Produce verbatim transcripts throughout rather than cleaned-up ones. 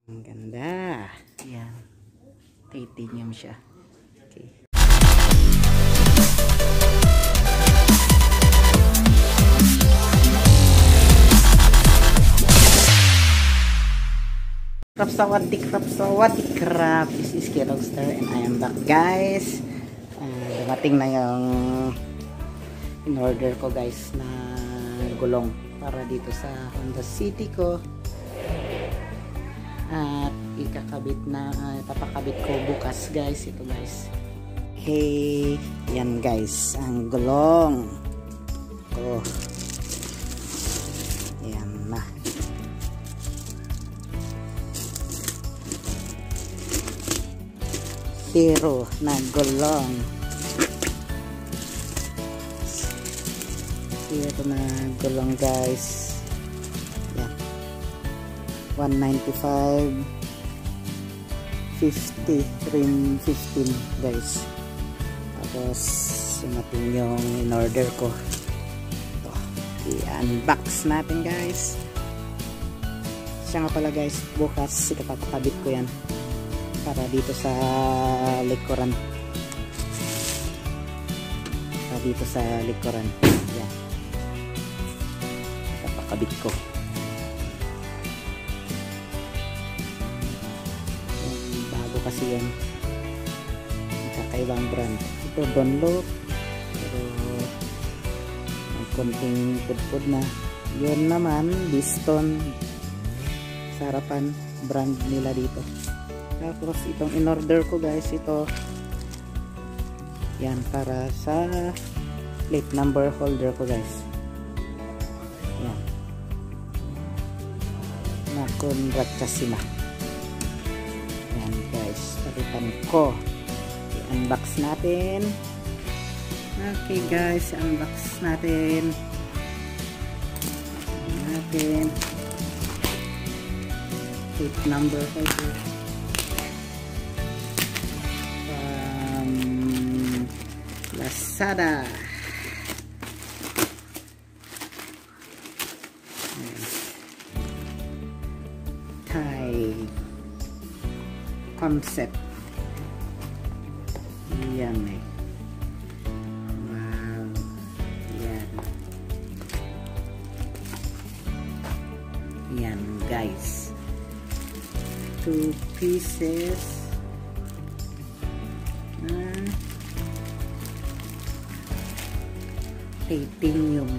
Ang ganda. Yan. Titanium siya. Okay. Krap sawadik, krap sawadik, krap. This is Kellogstar and I am back, guys. Uh, dumating na yung in-order ko, guys, na gulong para dito sa Honda City ko. At ikakabit na, uh, papakabit ko bukas, guys. Ito, guys. Hey, yan, guys, ang gulong. Oh. Yan na. Zero na gulong. Zero na gulong, guys. Yan. one ninety-five fifty trim fifteen, guys. Tapos sumating yung in order ko. Ito, i-unbox natin, guys. Siya nga pala, guys, bukas ikapapakabit ko yan para dito sa likuran, para dito sa likuran. Yan, ikapakabit ko. Kasi yan, kakaibang brand. Ito Dunlop, pero ang konting pudpud na. Yun naman Biston, sa harapan, brand nila dito. Tapos itong in order ko, guys, ito yan para sa plate number holder ko, guys. Yan, na Konratsasima. Guys, palitan ko. I-unbox natin. Okay, guys, unbox natin. Natin. Plate number holder. From Lazada. Thai Concept. Yan eh. Wow. Yan. Yan, guys. Two pieces na titanium.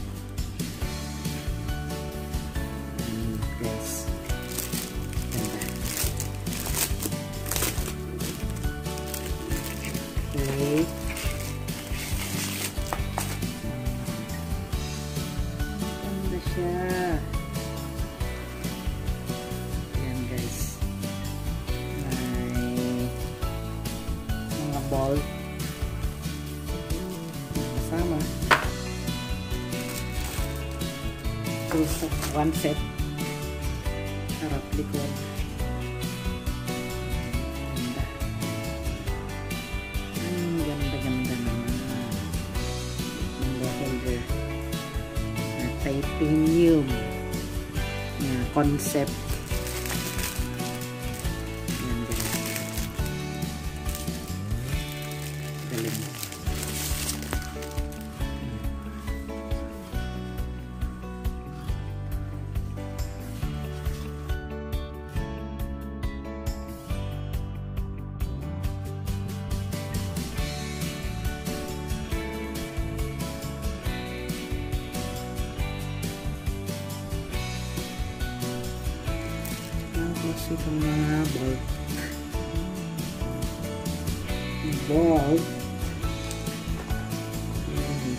Yan, guys. Okay. Ganda siya. Ayan, guys. May mga ball kasama. Two set, one set. Harap likod. Titanium na concept. Yan, guys. Galing. Tapos itong mga bulb bulb yan.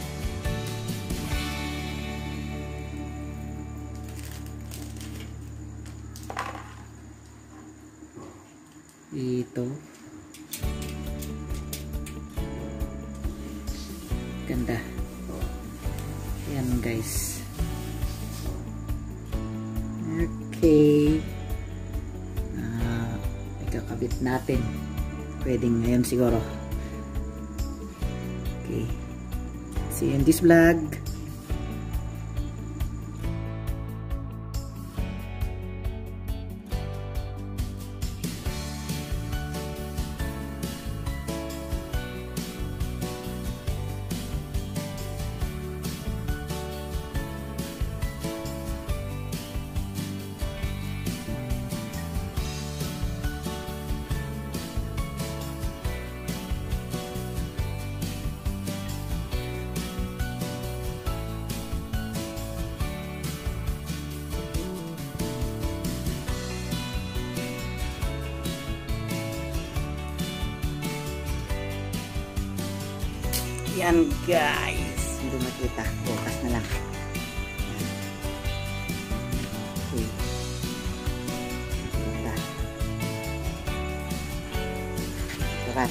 Ito ganda yan, guys. Okay, kakabit natin. Pwedeng ngayon siguro. Okay. See you in this vlog. Yan guys, hindi makita, bukas na lang. Okay. Ito. Ito kan.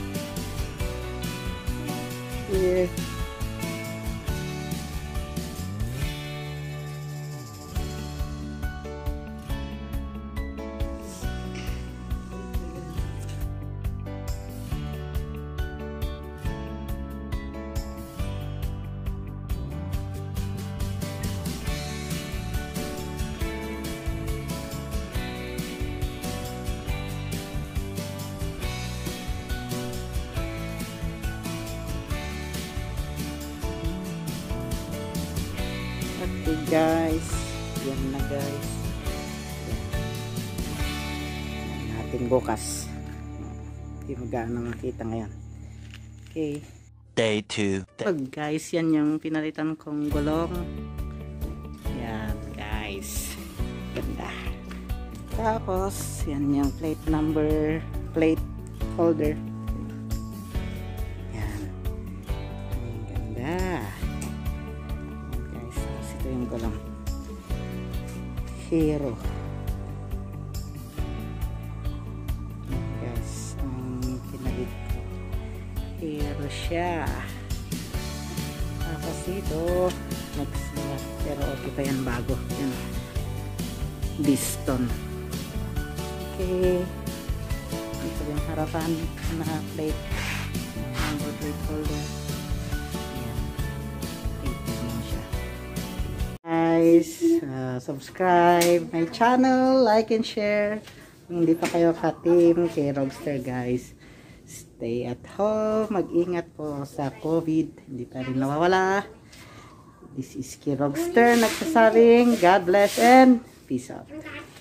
Yeah. Okay guys, yan na guys. Yan natin bukas. Hindi magana makita ngayon. Okay. Day two. Pag guys, yan yung pinalitan kong gulong. Yan guys. Ganda. Tapos, yan yung plate number, plate holder. Yan. Ang ganda. Yung gulong Hero. Guys, ang pinalit ko Hero siya. Tapos ito next na, pero okay pa yan, bago yan, piston. Okay, ito yung harapan na plate number plate holder. Guys, uh, subscribe my channel, like and share. Kung hindi pa kayo ka-team kay Rogster guys, stay at home, mag-ingat po sa COVID, hindi pa rin nawawala. This is Kay Rogster nagsasabing God bless and peace out.